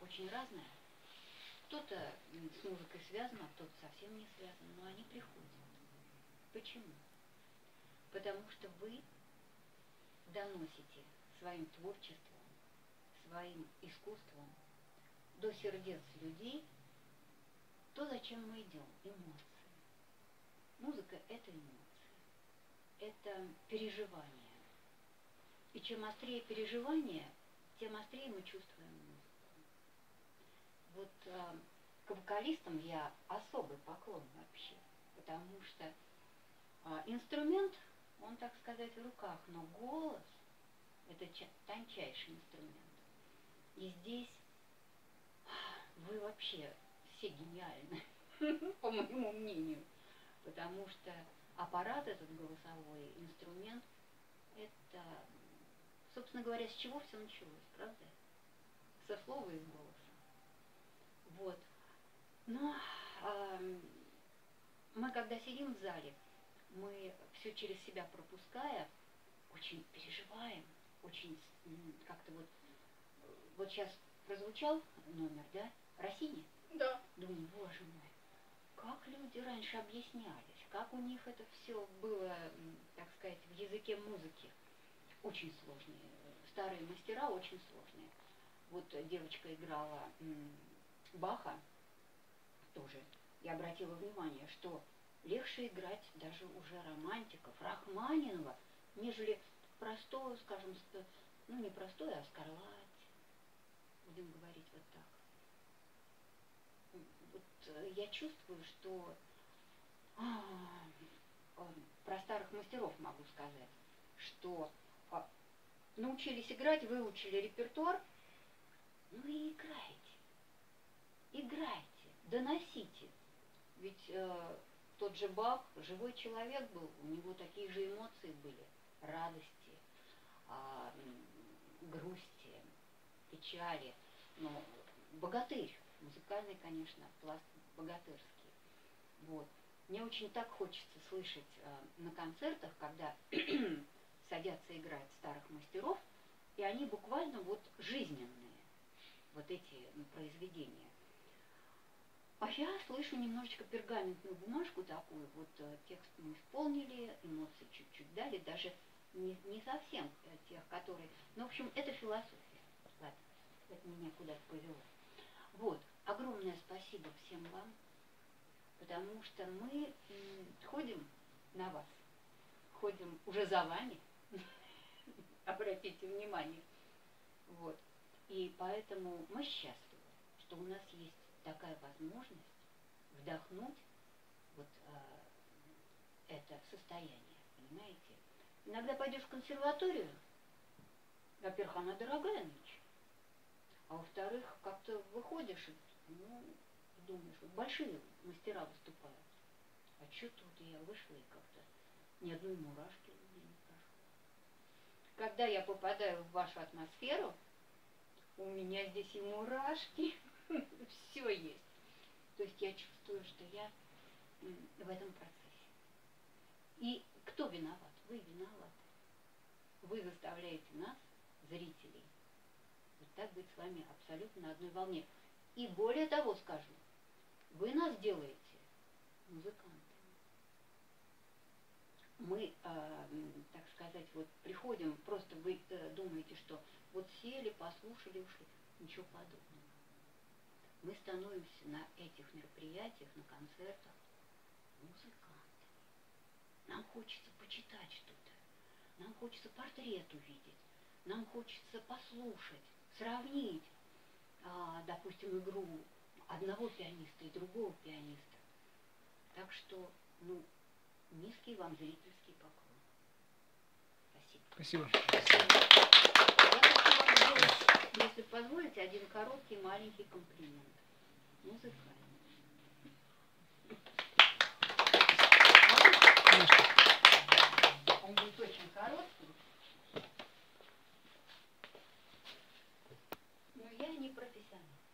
очень разная. Кто-то с музыкой связан, а кто-то совсем не связан, но они приходят. Почему? Потому что вы доносите своим творчеством, своим искусством до сердец людей то, зачем мы идем, эмоции. Музыка – это эмоции, это переживание. И чем острее переживание, тем острее мы чувствуем музыку. Вот к вокалистам я особый поклон вообще, потому что инструмент, он, так сказать, в руках, но голос – это тончайший инструмент. И здесь вы вообще все гениальны, по моему мнению, потому что аппарат этот голосовой, инструмент, это, собственно говоря, с чего все началось, правда? Со слова и с голоса. Вот. Но мы, когда сидим в зале, мы все через себя пропуская, очень переживаем, очень как-то вот сейчас прозвучал номер, да, Россини? Да. Думаю, боже мой, как люди раньше объяснялись, как у них это все было, так сказать, в языке музыки. Очень сложные, старые мастера очень сложные. Вот девочка играла Баха, тоже, я обратила внимание, что легче играть даже уже романтиков, Рахманинова, нежели простое, скажем, ну не простое, а Скарлатти. Будем говорить вот так. Вот я чувствую, что про старых мастеров могу сказать, что научились играть, выучили репертуар, ну и играйте, играйте, доносите. Ведь тот же Бах, живой человек был, у него такие же эмоции были, радости, грусти, печали. Но богатырь, музыкальный, конечно, пласт богатырский. Вот. Мне очень так хочется слышать на концертах, когда садятся играть старых мастеров, и они буквально вот жизненные, вот эти произведения. А я слышу немножечко пергаментную бумажку такую, вот текст мы исполнили, эмоции чуть-чуть дали, даже не совсем тех, которые... Ну, в общем, это философия. Ладно, это меня куда-то повело. Вот, огромное спасибо всем вам, потому что мы ходим на вас, ходим уже за вами, обратите внимание. Вот. И поэтому мы счастливы, что у нас есть такая возможность вдохнуть вот это состояние, понимаете? Иногда пойдешь в консерваторию, во-первых, она дорогая нынче, а во-вторых, как-то выходишь, ну, думаешь, вот большие мастера выступают, а что тут я вышла и как-то ни одной мурашки у меня не прошло. Когда я попадаю в вашу атмосферу, у меня здесь и мурашки, все есть. То есть я чувствую, что я в этом процессе. И кто виноват? Вы виноваты. Вы заставляете нас, зрителей, вот так быть с вами абсолютно на одной волне. И более того скажу, вы нас делаете музыкантами. Мы, так сказать, вот приходим, просто вы думаете, что вот сели, послушали, ушли. Ничего подобного. Мы становимся на этих мероприятиях, на концертах музыкантами. Нам хочется почитать что-то, нам хочется портрет увидеть, нам хочется послушать, сравнить, допустим, игру одного пианиста и другого пианиста. Так что, ну, низкий вам зрительский поклон. Спасибо. Спасибо. Я хочу вам сделать, если позволите, один короткий маленький комплимент. Музыкальный. Он будет очень короткий. Но я не профессионал.